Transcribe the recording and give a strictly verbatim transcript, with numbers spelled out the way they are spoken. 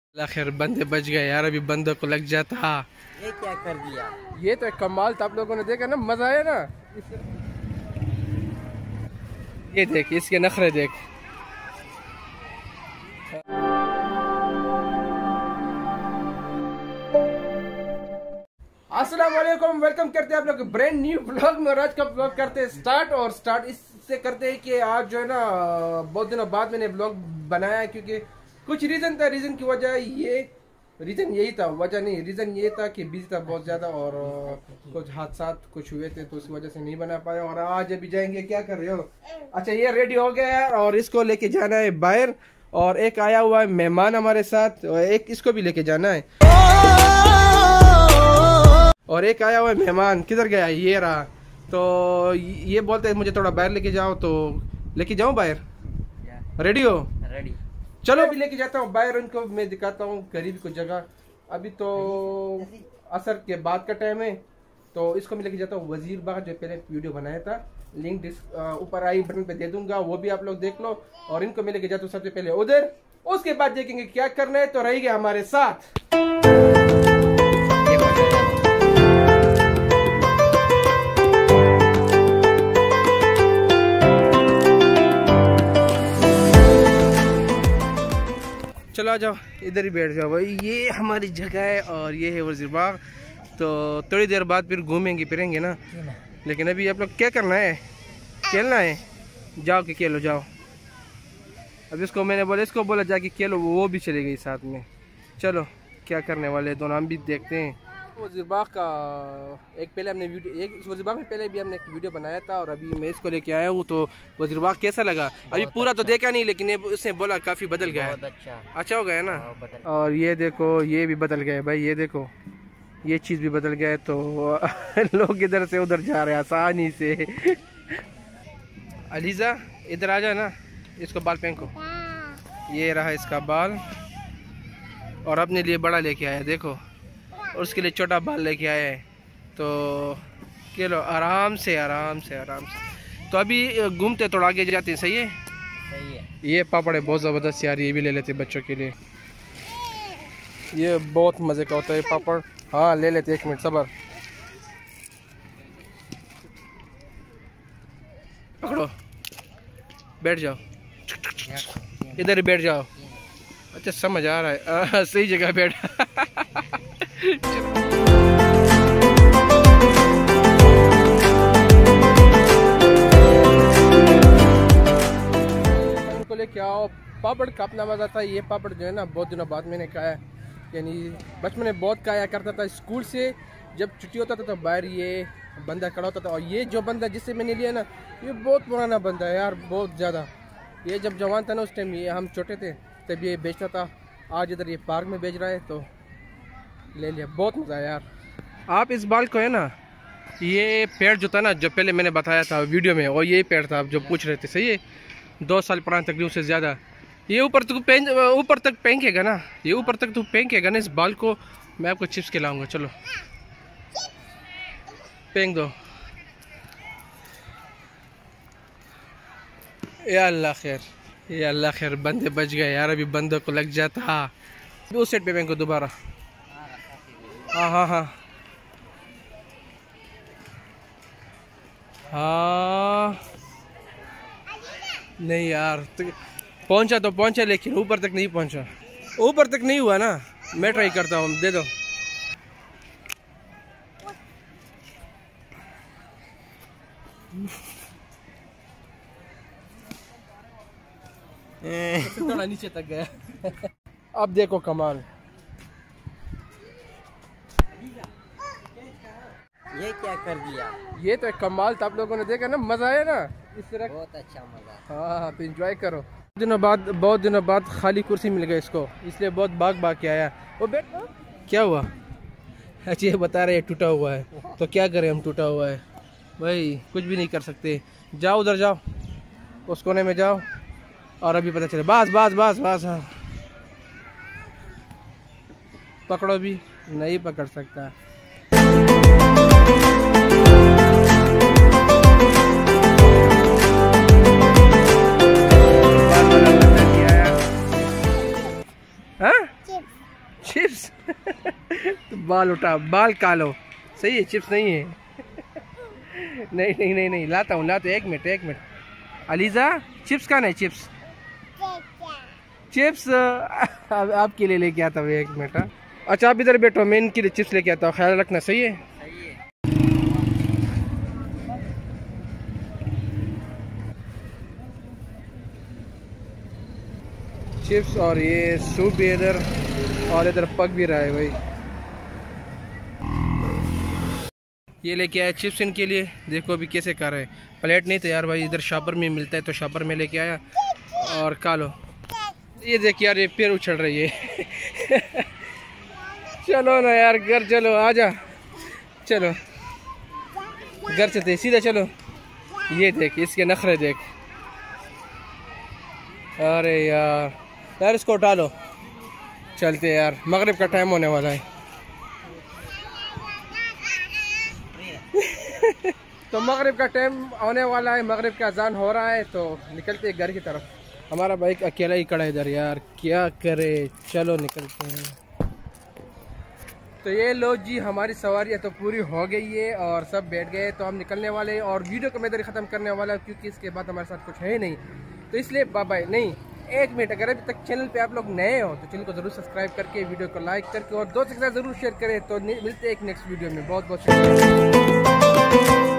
आखिर बंदे बच गए यार, अभी बंदों को लग जाता। ये क्या कर दिया? ये तो एक कमाल था, आप लोगों ने देखा ना, मजा आया ना। ये देख, इसके नखरे देख। अस्सलाम वालेकुम, वेलकम करते हैं आप लोग ब्रांड न्यू ब्लॉग में। आज का ब्लॉग करते हैं स्टार्ट, और स्टार्ट इससे करते हैं कि आज जो है ना बहुत दिनों बाद मैंने ब्लॉग बनाया है, क्योंकि कुछ रीज़न था। रीज़न की वजह ये रीज़न यही था, वजह नहीं, रीज़न ये था कि बिजी था बहुत ज़्यादा, और कुछ हादसा कुछ हुए थे, तो उस वजह से नहीं बना पाया। और आज अभी जाएंगे, क्या कर रहे हो? अच्छा, ये रेडी हो गया है और इसको लेके जाना है बाहर। और एक आया हुआ है मेहमान हमारे साथ, और एक इसको भी लेके जाना है। और एक आया हुआ है मेहमान, किधर गया? ये रहा। तो ये बोलते हैं मुझे थोड़ा बाहर लेके जाओ, तो लेके जाऊँ बाहर? रेडी हो? रेडी। चलो अभी लेके जाता हूँ बाहर, उनको मैं दिखाता हूँ करीब को जगह। अभी तो असर के बाद का टाइम है, तो इसको मैं लेके जाता हूँ वजीर बाग, जो पहले वीडियो बनाया था। लिंक ऊपर आई बटन पे दे दूंगा, वो भी आप लोग देख लो। और इनको मैं लेके जाता हूँ सबसे पहले उधर, उसके बाद देखेंगे क्या करना है। तो रहिए हमारे साथ। चलो आ जाओ, इधर ही बैठ जाओ भाई। ये हमारी जगह है और ये है वजीर बाग। तो थोड़ी देर बाद फिर घूमेंगे फिरेंगे ना, लेकिन अभी आप लोग क्या करना है? खेलना है? जाओ कि खेलो, जाओ। अब इसको मैंने बोला, इसको बोला जाके खेलो, वो भी चली गई साथ में। चलो क्या करने वाले दोनों, हम भी देखते हैं। वजीर बाग का एक पहले हमने वीडियो एक वजीर बाग में पहले भी हमने एक वीडियो बनाया था, और अभी मैं इसको लेके आया हूँ। तो वजीर बाग कैसा लगा? अभी पूरा तो देखा नहीं, लेकिन उसने बोला काफी बदल गया है। अच्छा अच्छा हो गया ना। और ये देखो, ये भी बदल गया है भाई, ये देखो, ये चीज भी बदल गया है। तो लोग इधर से उधर जा रहे हैं आसानी से। अलीजा इधर आ जा ना, इसको बाल फेंको। ये रहा इसका बाल, और अपने लिए बड़ा लेके आया देखो, और उसके लिए छोटा बाल लेके आया है। तो चलो आराम से आराम से आराम से। तो अभी घूमते थोड़ा आगे जाते हैं। सही है, सही है। ये पापड़ है बहुत ज़बरदस्त यार, ये भी ले लेते बच्चों के लिए। ये बहुत मज़े का होता है पापड़। हाँ ले लेते, एक मिनट सबर। पकड़ो, बैठ जाओ, इधर ही बैठ जाओ। अच्छा समझ आ रहा है, आ, सही जगह बैठ। उनको लेके आओ। पापड़ का अपना मजा था। ये पापड़ जो है ना बहुत दिनों बाद मैंने खाया, यानी बचपन में बहुत खाया करता था। स्कूल से जब छुट्टी होता था तो बाहर ये बंदा खड़ा होता था, और ये जो बंदा जिससे मैंने लिया ना, ये बहुत पुराना बंदा है यार, बहुत ज़्यादा। ये जब जवान था ना उस टाइम, ये हम छोटे थे तब ये बेचता था। आज इधर ये पार्क में बेच रहा है, तो ले लिया। बहुत मज़ा आया यार। आप इस बाल को है ना, ये पेड़ जो था ना, जो पहले मैंने बताया था वीडियो में, और यही पेड़ था आप जो पूछ रहे थे। सही है, दो साल पुराना तकरीबन से ज़्यादा। ये ऊपर तक पें ऊपर तक फेंकेगा ना, ये ऊपर तक तो फेंकेगा ना इस बाल को। मैं आपको चिप्स खिलाऊंगा, चलो फेंक दो। या अल्लाह खैर, या अल्लाह खैर, बंदे बच गए यार, अभी बंदों को लग जाता। उस साइड पे फेंको दोबारा। हाँ हाँ हाँ हाँ। नहीं यार, तो पहुंचा तो पहुंचा, लेकिन ऊपर तक नहीं पहुंचा। ऊपर तक नहीं हुआ ना, मैं ट्राई करता हूँ। दे दो। थोड़ा नीचे तक गया। अब देखो कमाल। ये क्या कर दिया? ये तो एक कमाल था, आप लोगों ने देखा ना, मजा आया ना इस तरह। बहुत अच्छा मजा। हाँ तो एंजॉय करो। दिनों बाद बहुत दिनों बाद खाली कुर्सी मिल गई इसको, इसलिए बहुत भाग भाग के आया। वो बैठ, क्या हुआ? अच्छा ये बता रहे टूटा हुआ है, तो क्या करें हम, टूटा हुआ है भाई, कुछ भी नहीं कर सकते। जाओ उधर जाओ, उस कोने में जाओ, और अभी पता चले। बस बस बस बस। हाँ पकड़ो भी, नहीं पकड़ सकता। हाँ चिप्स तो बाल उठा, बाल कालो, सही है, चिप्स नहीं है। नहीं नहीं नहीं नहीं लाता हूँ, लाता, एक मिनट एक मिनट। अलीजा चिप्स कहाँ है? चिप्स चिप्स अब आपके लिए लेके आता हूँ, एक मिनट। अच्छा आप इधर बैठो, मैं इनके लिए चिप्स लेके आता हूँ, ख्याल रखना, सही है? सही है। चिप्स और ये सूप भी इधर, और इधर पक भी रहा है भाई। ये लेके आया चिप्स इनके लिए, देखो अभी कैसे कर रहे हैं। प्लेट नहीं था यार भाई, इधर शॉपर में मिलता है तो शॉपर में लेके आया। और खा लो, ये देख यार, ये पैर उछल रही है। चलो ना यार घर चलो, आजा, चलो घर चलते सीधा, चलो। ये देख इसके नखरे देख, अरे यार यार इसको उठा लो, चलते यार, मगरिब का टाइम होने वाला है। तो मगरिब का टाइम होने वाला है, मगरिब का अजान हो रहा है, तो निकलते हैं घर की तरफ। हमारा बाइक अकेला ही खड़ा है इधर यार, क्या करे, चलो निकलते हैं। तो ये लो जी, हमारी सवारी तो पूरी हो गई है और सब बैठ गए, तो हम निकलने वाले हैं। और वीडियो को मैं इधर ख़त्म करने वाला हूँ क्योंकि इसके बाद हमारे साथ कुछ है नहीं, तो इसलिए बाय बाय। नहीं एक मिनट, अगर अभी तक चैनल पे आप लोग नए हो तो चैनल को जरूर सब्सक्राइब करके, वीडियो को लाइक करके और दोस्तों के साथ जरूर शेयर करें। तो मिलते हैं एक नेक्स्ट वीडियो में, बहुत बहुत शुक्रिया।